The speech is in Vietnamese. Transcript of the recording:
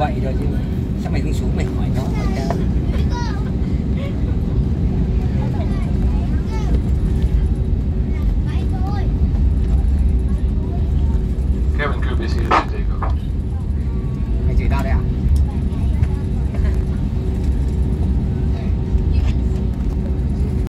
vậy thôi chứ sao mày không xuống mày hỏi nó.